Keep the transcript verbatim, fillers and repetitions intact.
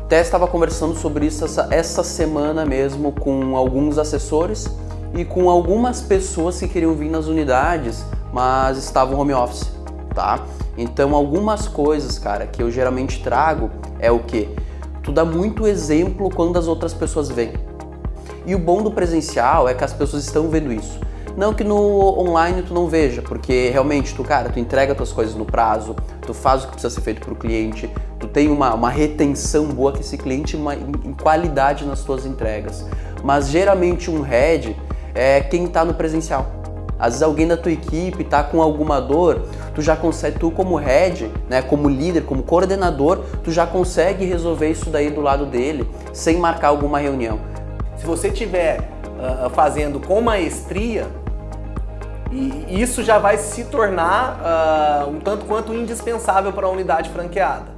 Até estava conversando sobre isso essa, essa semana mesmo com alguns assessores e com algumas pessoas que queriam vir nas unidades, mas estavam home office, tá? Então algumas coisas, cara, que eu geralmente trago é o quê? Tu dá muito exemplo quando as outras pessoas vêm. E o bom do presencial é que as pessoas estão vendo isso. Não que no online tu não veja, porque realmente tu, cara, tu entrega tuas coisas no prazo, tu faz o que precisa ser feito para o cliente, tu tem uma, uma retenção boa com esse cliente uma, em qualidade nas tuas entregas. Mas geralmente um head é quem está no presencial. Às vezes alguém da tua equipe está com alguma dor, tu já consegue, tu como head, né, como líder, como coordenador, tu já consegue resolver isso daí do lado dele, sem marcar alguma reunião. Se você estiver uh, fazendo com maestria, e isso já vai se tornar uh, um tanto quanto indispensável para a unidade franqueada.